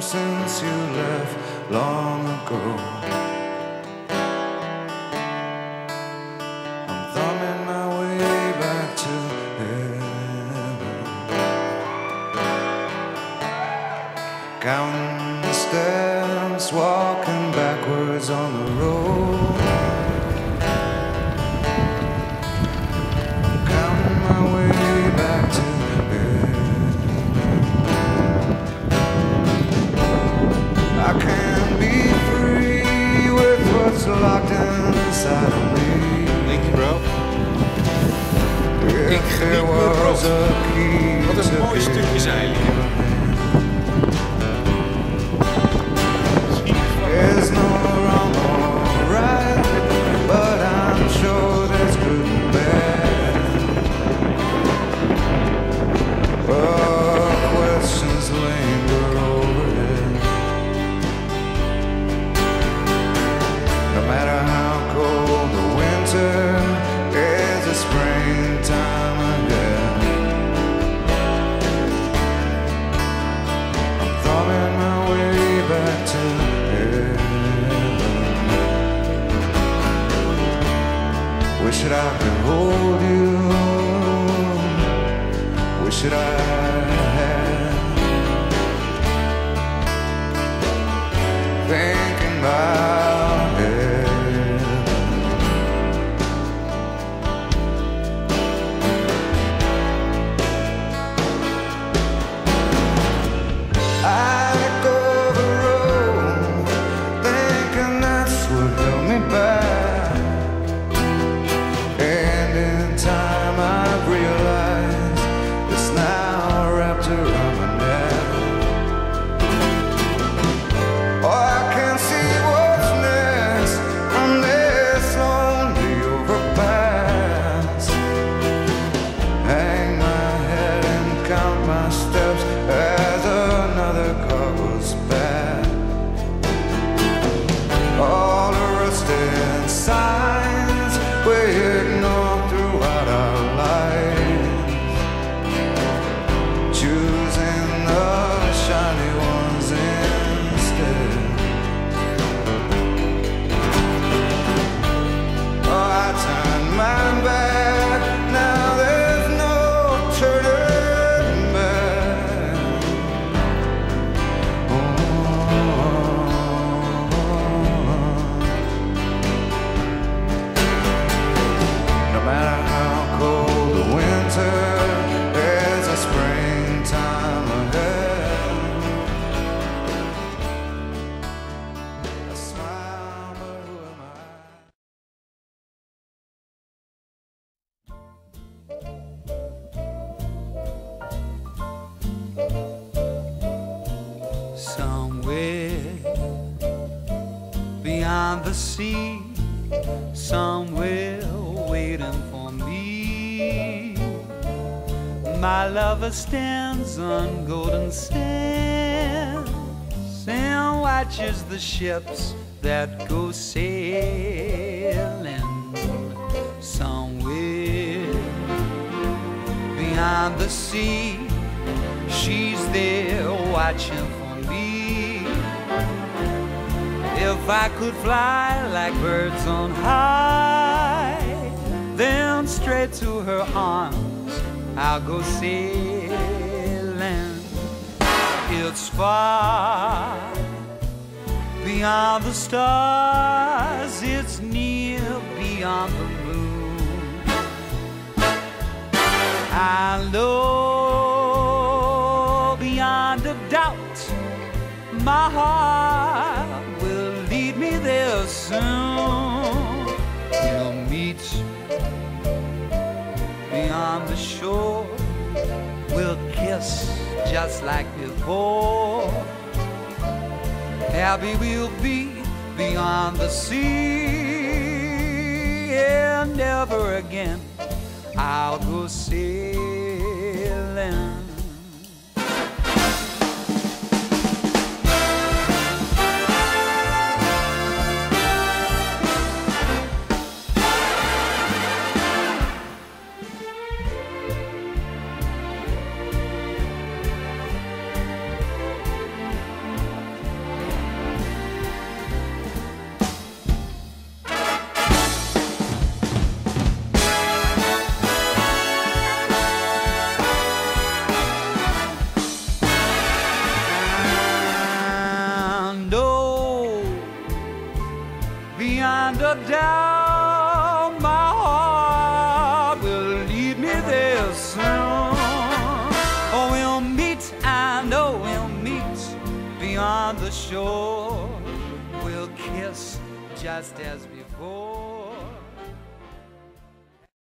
since you left long ago. I'm thumbing my way back to heaven, counting the steps, walking backwards on the road. Counting my way back to I can't be free with what's locked inside of me. Thank you, bro. If there was a key Wat een to mooi stukje zeilen hier. there's no wrong or right, but I'm sure there's good and bad. But questions linger overhead. No matter how cold the winter, there's a springtime ahead. I'm thumbing my way back to heaven. Wish that I could hold you. Wish that I had. Thinking about heaven. I go the road, thinking that's what held me back. And in time I've realized it's now wrapped around my neck. Oh, I can't see what's next from this lonely overpass. Hang my head and count my steps as another car goes past. All the rusted signs we ignore throughout our lives, choosing the shiny ones instead. Oh, I turned my back, now there's no turning back. No matter how cold the winter, there's a springtime ahead. A smile, but who am I? Somewhere beyond the sea, somewhere waiting for me, my lover stands on golden sands and watches the ships that go sailing. Somewhere beyond the sea, she's there watching for me. If I could fly like birds on high, then straight to her arms I'll go sailing. It's far beyond the stars, it's near beyond the moon. I know beyond a doubt my heart will lead me there soon. We'll meet beyond the shore, we'll kiss just like before. Happy we'll be beyond the sea, and never again I'll go sailing. down, my heart will lead me there soon. Oh, we'll meet, I know we'll meet beyond the shore. We'll kiss just as before.